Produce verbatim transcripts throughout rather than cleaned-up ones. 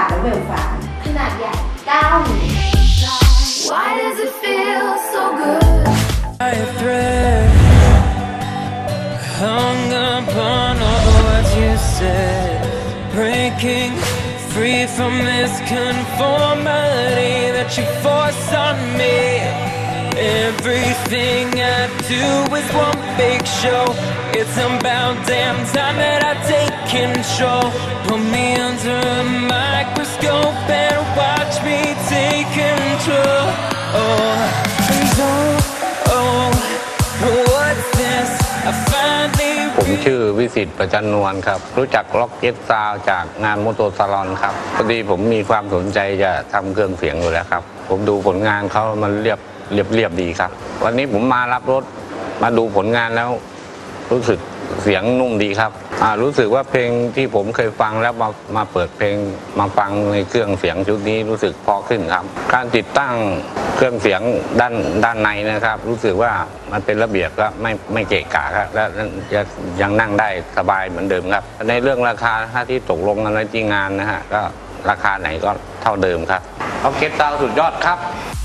และเวลฟานขนาดใหญ่เก้านิ้ว Why does it feel so good Hung upon all the words you said Breaking free from this conformity that you force on me Everything I do is one big show It's about damn time that I take control Put me under a microscope and watch me take control Oh, and oh, oh, what's this? I finally ผมชื่อวิสิทธิ์ประจันนวลครับรู้จักล็อกเก็ตซาวจากงานมอเตอร์ซาลอนครับพอดีผมมีความสนใจจะทำเครื่องเสียงอยู่แล้วครับผมดูผลงานเขามันเรียบเรียบเรียบดีครับวันนี้ผมมารับรถมาดูผลงานแล้วรู้สึกเสียงนุ่มดีครับรู้สึกว่าเพลงที่ผมเคยฟังแล้วมามาเปิดเพลงมาฟังในเครื่องเสียงชุดนี้รู้สึกพอขึ้นครับการติดตั้งเครื่องเสียงด้านด้านในนะครับรู้สึกว่ามันเป็นระเบียบครับไม่ไม่เกะกะครับและจะยังนั่งได้สบายเหมือนเดิมครับในเรื่องราคาถ้าที่ตกลงกันไว้ที่งานนะฮะก็ราคาไหนก็เท่าเดิมครับเอาเก็ตซาวสุดยอดครับ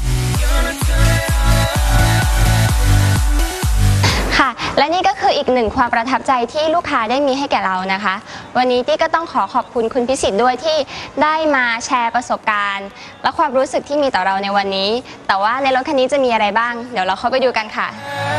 ค่ะและนี่ก็คืออีกหนึ่งความประทับใจที่ลูกค้าได้มีให้แก่เรานะคะวันนี้ตี้ก็ต้องขอขอบคุณคุณพิสิทธิ์ด้วยที่ได้มาแชร์ประสบการณ์และความรู้สึกที่มีต่อเราในวันนี้แต่ว่าในรถคันนี้จะมีอะไรบ้างเดี๋ยวเราเข้าไปดูกันค่ะ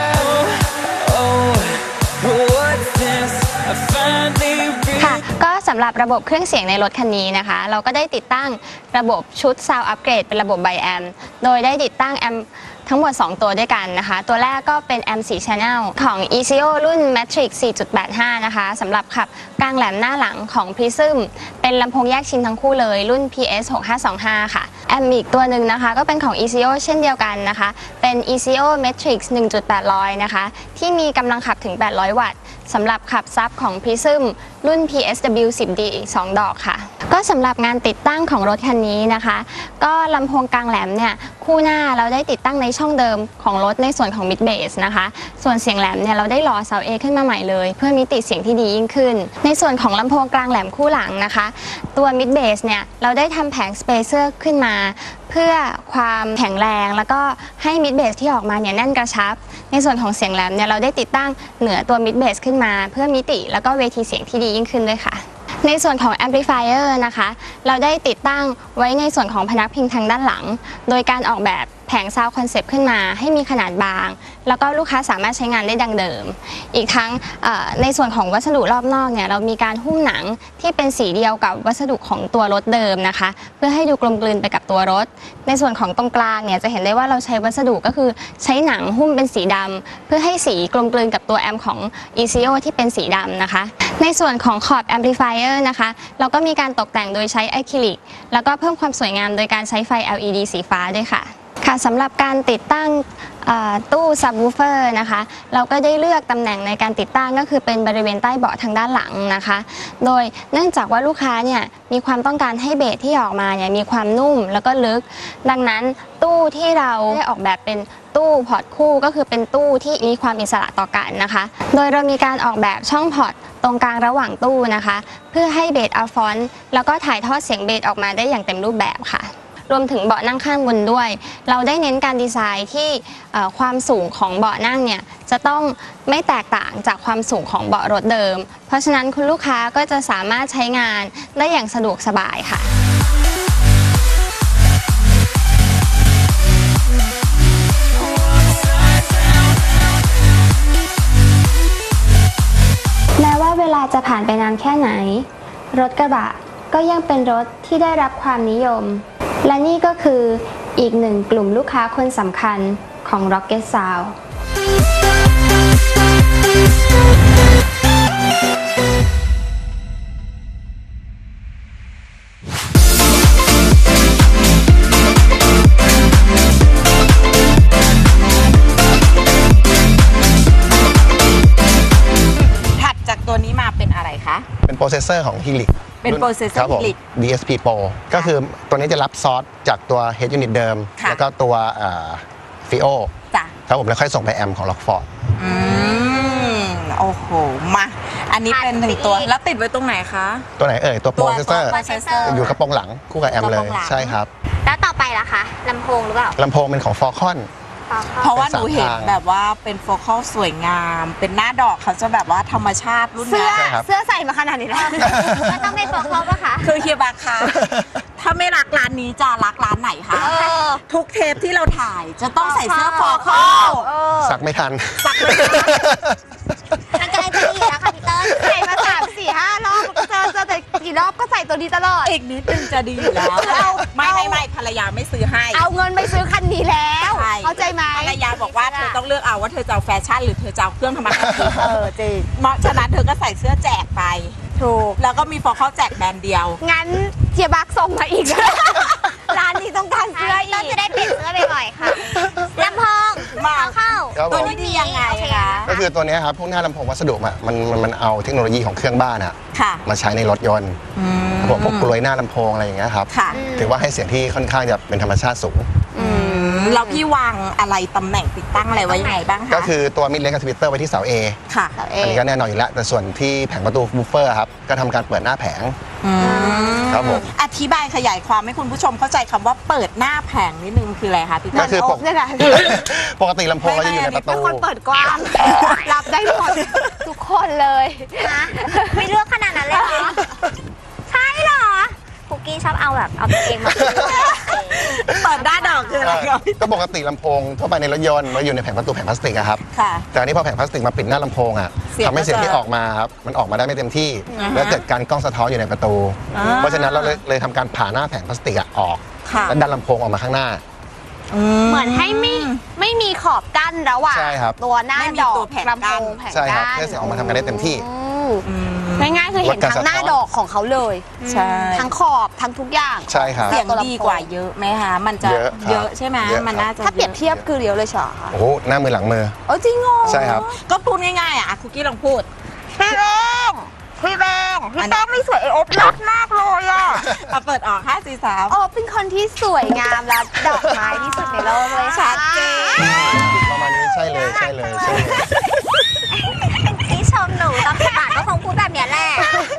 ค่ะก็สำหรับระบบเครื่องเสียงในรถคันนี้นะคะเราก็ได้ติดตั้งระบบชุด Sound Upgrade เป็นระบบไบแอมป์โดยได้ติดตั้งแอมป์ทั้งหมดสองตัวด้วยกันนะคะตัวแรกก็เป็นแอมป์ สี่ Channel ของ อี ซี โอ รุ่น Matrix สี่จุดแปดห้า นะคะสำหรับขับกลางแหลมหน้าหลังของ Prism เป็นลำโพงแยกชิ้นทั้งคู่เลยรุ่น พี เอส หกห้าสองห้า ค่ะแอมป์อีกตัวหนึ่งนะคะก็เป็นของ อี ซี โอ เช่นเดียวกันนะคะเป็น อี ซี โอ Matrix หนึ่งจุดแปดศูนย์ นะคะที่มีกำลังขับถึงแปดร้อยวัตต์สำหรับขับซับของ Prism รุ่น พี เอส ดับเบิลยู สิบ ดี สองดอกค่ะก็สำหรับงานติดตั้งของรถคันนี้นะคะก็ลำโพงกลางแหลมเนี่ยคู่หน้าเราได้ติดตั้งในช่องเดิมของรถในส่วนของ Mid Bass นะคะส่วนเสียงแหลมเนี่ยเราได้หล่อเสา A ขึ้นมาใหม่เลยเพื่อมิติเสียงที่ดียิ่งขึ้นในส่วนของลำโพงกลางแหลมคู่หลังนะคะตัว Mid Bass เนี่ยเราได้ทำแผง Spacer ขึ้นมาเพื่อความแข็งแรงแล้วก็ให้ Mid Bass ที่ออกมาเนี่ยแน่นกระชับในส่วนของเสียงแหลมเนี่ยเราได้ติดตั้งเหนือตัว Mid Bass ขึ้นมาเพื่อมิติแล้วก็เวทีเสียงที่ดียิ่งขึ้นด้วยค่ะในส่วนของ Amplifier นะคะเราได้ติดตั้งไว้ในส่วนของพนักพิงทางด้านหลังโดยการออกแบบแผงซาวด์คอนเซปต์ขึ้นมาให้มีขนาดบางแล้วก็ลูกค้าสามารถใช้งานได้ดังเดิมอีกทั้งในส่วนของวัสดุรอบนอกเนี่ยเรามีการหุ้มหนังที่เป็นสีเดียวกับวัสดุของตัวรถเดิมนะคะเพื่อให้ดูกลมกลืนไปกับตัวรถในส่วนของตรงกลางเนี่ยจะเห็นได้ว่าเราใช้วัสดุก็คือใช้หนังหุ้มเป็นสีดำเพื่อให้สีกลมกลืนกับตัวแอมป์ของ อี ซี โอ ที่เป็นสีดำนะคะในส่วนของขอบ Amplifier นะคะเราก็มีการตกแต่งโดยใช้อะคริลิกแล้วก็เพิ่มความสวยงามโดยการใช้ไฟ แอล อี ดี สีฟ้าด้วยค่ะค่ะสำหรับการติดตั้งตู้ซับวูฟเฟอร์นะคะเราก็ได้เลือกตำแหน่งในการติดตั้งก็คือเป็นบริเวณใต้เบาะทางด้านหลังนะคะโดยเนื่องจากว่าลูกค้าเนี่ยมีความต้องการให้เบสที่ออกมาเนี่ยมีความนุ่มแล้วก็ลึกดังนั้นตู้ที่เราได้ออกแบบเป็นตู้พอร์ตคู่ก็คือเป็นตู้ที่มีความอิสระต่อกันนะคะโดยเรามีการออกแบบช่องพอร์ตตรงกลางระหว่างตู้นะคะเพื่อให้เบสอัลฟอนต์แล้วก็ถ่ายทอดเสียงเบสออกมาได้อย่างเต็มรูปแบบค่ะรวมถึงเบาะนั่งข้างบนด้วยเราได้เน้นการดีไซน์ที่ความสูงของเบาะนั่งเนี่ยจะต้องไม่แตกต่างจากความสูงของเบาะรถเดิมเพราะฉะนั้นคุณลูกค้าก็จะสามารถใช้งานได้อย่างสะดวกสบายค่ะแม้ว่าเวลาจะผ่านไปนานแค่ไหนรถกระบะก็ยังเป็นรถที่ได้รับความนิยมและนี่ก็คืออีกหนึ่งกลุ่มลูกค้าคนสำคัญของ Rocket Sound ถัดจากตัวนี้มาเป็นอะไรคะเป็นโปรเซสเซอร์ของ Helix เป็นโปรเซสเซอร์ Helix ดี เอส พี Pro ก็คือตัวนี้จะรับซอสจากตัว Head Unit เดิมแล้วก็ตัวฟิโอครับผมแล้วค่อยส่งไปแอมของ Rockford อืมโอ้โหมาอันนี้เป็นหนึ่งตัวแล้วติดไว้ตรงไหนคะตัวไหนเอ่ยตัวโปรเซสเซอร์โปรเซสเซอร์อยู่กระโปรงหลังคู่กับแอมเลยใช่ครับแล้วต่อไปล่ะคะลำโพงหรือเปล่าลำโพงเป็นของฟอร์คอนเพราะว่าหนูเห็นเป็นสามทางแบบว่าเป็นโฟกัสสวยงาม เป็นหน้าดอกเขาจะแบบว่าธรรมชาติรุ่นเสื้อนี้ใช่ครับเสื้อใส่มาขนาดนี้แล้วก็ต้องไม่โฟกัสปะคะคือเฮียบาคะถ้าไม่รักร้านนี้จะรักร้านไหนคะเออทุกเทปที่เราถ่ายจะต้องใส่เสื้อฟอร์คอลสักไม่ทันมันกำลังจะดีแล้วค่ะพี่เติ้ลใส่มาสามสี่ห้ารอบเจอเจอแต่กี่รอบก็ใส่ตัวนี้ตลอดอีกนิดนึงจะดีอยู่แล้วเอาไม่ไม่ไม่ภรรยาไม่ซื้อให้เอาเงินไปซื้อคันนี้แล้วใช่เข้าใจไหมภรรยาบอกว่าเธอต้องเลือกเอาว่าเธอจะเอาแฟชั่นหรือเธอจะเอาเครื่องทำมาหากินเออจริงเพราะฉะนั้นเธอก็ใส่เสื้อแจกไปถูกแล้วก็มีฟอร์คอลแจกแบรนด์เดียวงั้นเจียบักส่งมาอีก ร้านนี้ต้องการเสื้ออีกต้นจะได้เปลี่ยนเสื้อบ่อยๆค่ะลำโพงมาเข้าครับผมตัวนี้ดียังไงคะก็คือตัวเนี้ยครับพวกหน้าลำโพงวัสดุอะมันมันมันเอาเทคโนโลยีของเครื่องบ้านอะค่ะมาใช้ในรถยนต์ครับผมพวกกลวยหน้าลำโพงอะไรอย่างเงี้ยครับค่ะถือว่าให้เสียงที่ค่อนข้างจะเป็นธรรมชาติสูงแล้วพี่วางอะไรตำแหน่งติดตั้งอะไรไว้ยังไงบ้างคะก็คือตัวมิดเลนกับทวิตเตอร์ไว้ที่เสา A ค่ะอันนี้ก็แน่นอนอยู่แล้วแต่ส่วนที่แผงประตูบูฟเฟอร์ครับก็ทำการเปิดหน้าแผงครับผมอธิบายขยายความให้คุณผู้ชมเข้าใจคำว่าเปิดหน้าแผงนิดนึงคืออะไรคะพี่ก็ตั้นคือโอ๊ปคกเนี่ยนะปกติลำโพงเราจะอยู่ในประเป็นตูคนเปิดกว้าง รับได้หมดทุกคนเลยนะไม่เลือกขนาดนั้นเลยเหรอใช่เหรอคุกกี้ชอบเอาแบบเอาตัวเองมาพูดเปิดหน้าดอกคืออะไรครับก็ปกติลำโพงทั่วไปในรถยนต์มันอยู่ในแผงประตูแผงพลาสติกอะครับค่ะแต่อันนี้พอแผงพลาสติกมาปิดหน้าลำโพงอะเสียงทำให้เสียงก็จะที่ออกมาครับมันออกมาได้ไม่เต็มที่อ่าฮะแล้วเกิดการกล้องสะท้อนอยู่ในประตูอ่าเพราะฉะนั้นเราเลยเลยทำการผ่าหน้าแผงพลาสติกอะออกค่ะแล้วดันลำโพงออกมาข้างหน้าเหมือนให้ไม่ไม่มีขอบกั้นระหว่างใช่ครับตัวหน้าไม่มีดอกตัวแผงลำกั้โพนงแผงใช่ครับกั้นให้เสียงออกมาทำงานได้เต็มที่อืมง่ายๆคือเห็นทั้งหน้าดอกของเขาเลยใช่ทั้งขอบทั้งทุกอย่างใช่ครับเสียงดีกว่าเยอะไหมคะมันจะเยอะครับเยอะใช่ไหมเยอะครับมันน่าจะถ้าเปรียบเทียบคือเดียวเลยใช่ไหมคะโอ้โหหน้ามือหลังมือเออจริงเหรอใช่ครับก็พูดง่ายๆอ่ะคุกกี้ลองพูดพี่แบงพี่แบงพี่แบงไม่สวยไอโอ๊บรักมากเลยอ่ะเอาเปิดออกห้าสี่สามอ๋อเป็นคนที่สวยงามและดอกไม้ที่สุดในโลกเลยชัค่ะดเจนประมาณนี้ใช่เลยใช่เลยใช่เลยที่ชมหนูตอนสมัครก็คงพูดแบบเนี้ยแหละ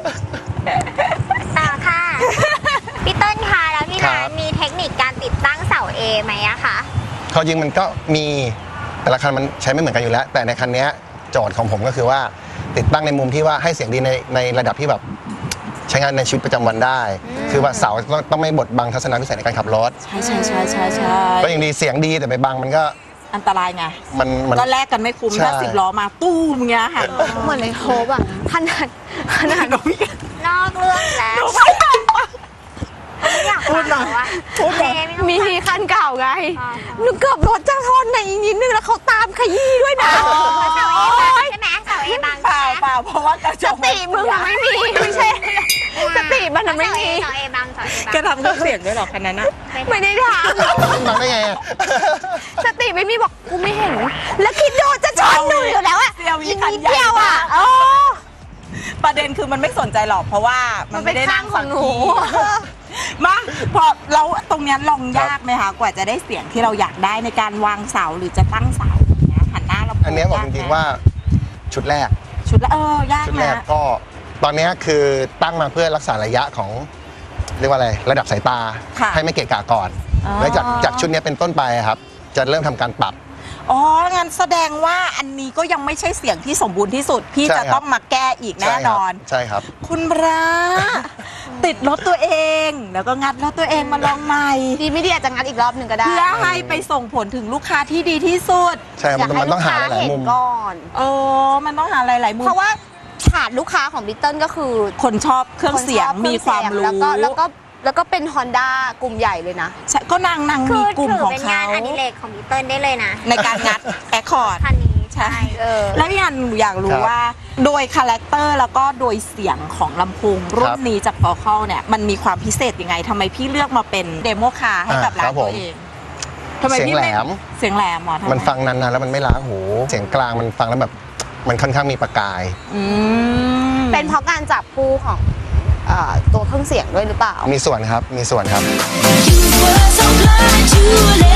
ต่อค่ะพี่เต้นคะแล้วที่ร้านมีเทคนิคการติดตั้งเสา A ไหมอะคะเขาจริงมันก็มีแต่ละคันมันใช้ไม่เหมือนกันอยู่แล้ว แต่ในคันเนี้ยโจทย์ของผมก็คือว่าติดตั้งในมุมที่ว่าให้เสียงดีในในระดับที่แบบใช้งานในชีวิตประจำวันได้ คือว่าเสาต้องต้องไม่บดบังทัศนวิสัยในการขับรถใช่ใช่ใช่ใช่ใช่ก็ยังดีเสียงดีแต่ไปบังมันก็อันตรายไงมันมันก็แลกกันไม่คุ้มใช่ถ้าสิบล้อมาตู้มเงี้ยค่ะเหมือนในโฮปอะขนาดขนาดนอกเรื่องแล้วไม่อยากพูดหรอกว่าเจไม่ต้องมีฟังทีคันเก่าไงอ๋อหนูเกือบรถจะชนในอีกนิดนึงแล้วเขาตามขยี้ด้วยนะเสาโอ๊เอบังยใช่ไหมเสาเอบางเปล่าเปล่าเพราะว่ากระจสกติมึงอะไม่มีไม่ใช่สติมันอะไม่มีเสาเอบางเสาเอบางกระทำเครื่องเสียงด้วยเหรอคันนั้นอะไม่ได้ทบังได้ไงอะำสติไม่มีบอกกูไม่เห็น แล้วคิดดูจะชนหนูอยู่แล้วอะเสี้ยววิอีกคันนิดใหญ่เดียวอะมากโอ้ประเด็นคือมันไม่สนใจหรอกเพราะว่ามันไม่ได้นั่งมันเป็นข้างของหนูมาพอเราตรงเนี้ยลองยากไหมคะกว่าจะได้เสียงที่เราอยากได้ในการวางเสาหรือจะตั้งเสาอย่างเงี้ยหันหน้าเราอันเนี้ยบอกจริงๆว่าชุดแรกชุดละเออยากชุดแรกนะก็ตอนเนี้ยคือตั้งมาเพื่อรักษาระยะของเรียกว่าอะไรระดับสายตาค่ะให้ไม่เกะกะก่อนอ๋อแล้วจากจากชุดเนี้ยเป็นต้นไปครับ จะเริ่มทำการปรับอ๋องั้นแสดงว่าอันนี้ก็ยังไม่ใช่เสียงที่สมบูรณ์ที่สุด พี่ใช่จะครับต้องมาแก้อีกแน่นอนใช่ครับคุณพระ ติดรถตัวเอง แล้วก็งัดรถตัวเองมาลองใหม่ดีไม่ดีอาจจะงัดอีกรอบหนึ่งก็ได้เพื่อให้ไปส่งผลถึงลูกค้าที่ดีที่สุดใช่ครับมันมันต้องหาหลายๆมุมก่อนเออมันต้องหาหลายๆมุมเพราะว่าฐานลูกค้าของบิทเทิลก็คือคนชอบเครื่องเสียงนชอบมีความรู้แล้วก็แล้วก็แล้วก็เป็น Honda กลุ่มใหญ่เลยนะใช่ก็นางนางคืมีอกลุ่มถือของเป็นเขางานอดิเรกของพี่เติ้ลได้เลยนะในการงัดแอคคอร์ดคันนี้ใช่เออแล้วพี่อันหนูอยากรู้ครับว่าโดยคาแรคเตอร์แล้วก็โดยเสียงของลำโพงรุ่คน รับนี้จากฟอร์คอลเนี่ยมันมีความพิเศษยังไงทำไมพี่เลือกมาเป็นเดโมคาร์ให้กับอ่าร้าครันบตัวผมเองทำไมเสียงพี่แหลไม่มเสียงแหลมเหรอทำไมันฟังนานๆแล้วมันไม่ล้าหู เสียงกลางมันฟังแล้วแบบมันค่อนข้างมีประกายอืมเป็นเพราะการจับคู่ของเอ่อตัวเครื่องเสียงด้วยหรือเปล่ามีส่วนครับ มีส่วนครับ You were so blind to let